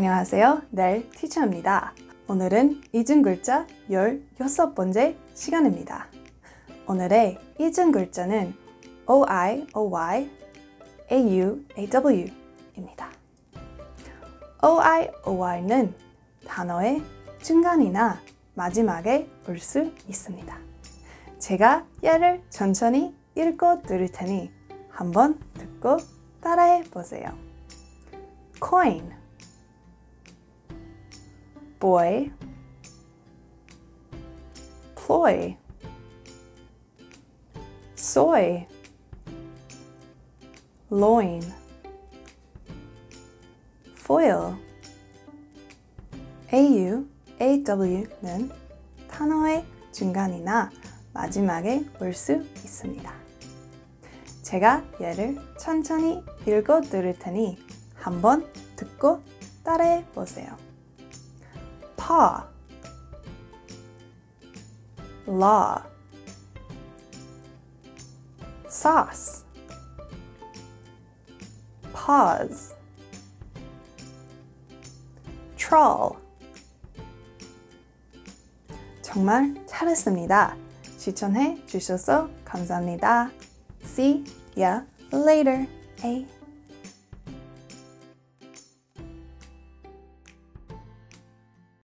안녕하세요. 넬 티처입니다. 오늘은 잊은 글자 16번째 시간입니다. 오늘의 잊은 글자는 OIOY, AUAW 입니다. OIOY는 단어의 중간이나 마지막에 올 수 있습니다. 제가 예를 천천히 읽어 드릴 테니 한번 듣고 따라해 보세요. coin, boy, ploy, soy, loin, foil. AUAW는 단어의 중간이나 마지막에 올 수 있습니다. 제가 예를 천천히 읽어 드릴 테니 한번 듣고 따라해 보세요. paw, law, sauce, pause, troll. 정말 잘했습니다. 시청해 주셔서 감사합니다. See ya later.